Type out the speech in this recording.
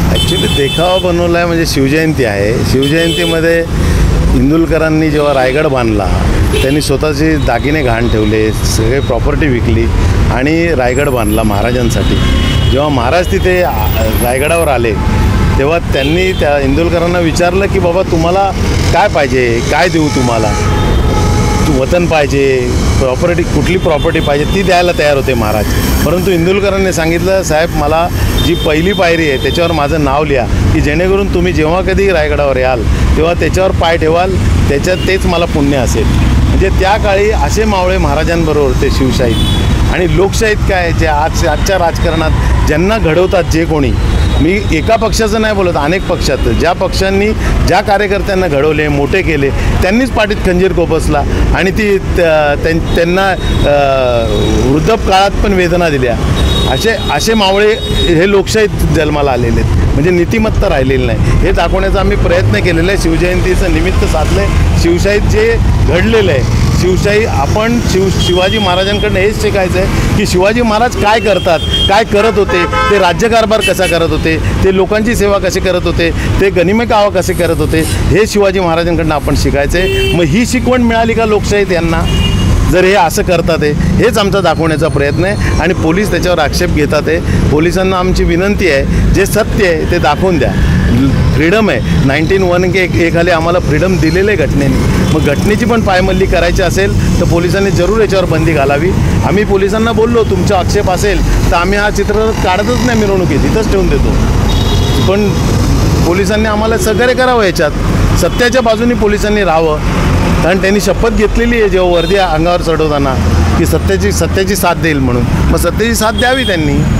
Actually देखावा बनवला आहे म्हणजे शिवजयंती आहे. शिवजयंतीमध्ये इंदुलकरांनी जेव्हा रायगड बांधला त्यांनी स्वतःचे दागिने गहाण ठेवले, सगळे प्रॉपर्टी विकली आणि रायगड बांधला महाराजांसाठी. जेव्हा महाराज तिथे रायगडावर आले तेव्हा त्यांनी त्या इंदुलकरांना विचारलं की बाबा तुम्हाला काय पाहिजे, काय देऊ तुम्हाला, वतन पाहिजे, प्रॉपर्टी कुठली प्रॉपर्टी पाहिजे ती द्यायला तयार होते महाराज. परंतु इंदुलकरांनी सांगितलं साहेब मला जी पहिली पायरी आहे त्याच्यावर माझं नाव लिहा की जेणेकरून तुम्ही जेव्हा कधी रायगडावर याल तेव्हा त्याच्यावर पाय ठेवाल, त्याच्यात तेच मला पुण्य असेल. म्हणजे त्या काळी असे मावळे महाराजांबरोबर ते शिवशाहीत आणि लोकशाहीत काय जे आजच्या राजकारणात ज्यांना घडवतात जे कोणी, मी एका पक्षाचं नाही बोलत, अनेक पक्षाचं, ज्या पक्षांनी ज्या कार्यकर्त्यांना घडवले मोठे केले त्यांनीच पाठीत खंजीर खोपसला आणि ती त्यांना वृद्धापकाळात पण वेदना दिल्या. असे मावळे हे लोकशाहीत जन्माला आलेले आहेत. म्हणजे नीतिमत्ता राहिलेली नाही हे दाखवण्याचा आम्ही प्रयत्न केलेला आहे. शिवजयंतीचं निमित्त साधलं आहे. शिवशाहीत जे घडलेलं आहे शिवशाही आपण शिवाजी महाराजांकडनं हेच शिकायचं आहे की शिवाजी महाराज काय करतात, काय करत होते, ते राज्यकारभार कसा करत होते, ते लोकांची सेवा कशी करत होते, ते गनिमे कावा कसे करत होते, हे शिवाजी महाराजांकडनं आपण शिकायचं आहे. मग ही शिकवण मिळाली का लोकशाहीत यांना, जर हे असं करतात आहे हेच आमचा दाखवण्याचा प्रयत्न आहे. आणि पोलीस त्याच्यावर आक्षेप घेतात आहे. पोलिसांना आमची विनंती आहे जे सत्य आहे ते दाखवून द्या. फ्रीडम आहे 1901 खाली आम्हाला फ्रीडम दिलेलं आहे घटनेने. मग घटनेची पण पायमल्ली करायची असेल तर पोलिसांनी जरूर याच्यावर बंदी घालावी. आम्ही पोलिसांना बोललो तुमचा आक्षेप असेल तर आम्ही हा चित्ररथ काढतच नाही मिरवणुकीत, इथंच ठेवून देतो. पण पोलिसांनी आम्हाला सहकार्य करावं, याच्यात सत्याच्या बाजूने पोलिसांनी राहावं. कारण त्यांनी शपथ घेतलेली आहे जेव्हा वर्दी अंगावर चढवताना की सत्याची साथ देईल म्हणून. मग सत्याची साथ द्यावी त्यांनी.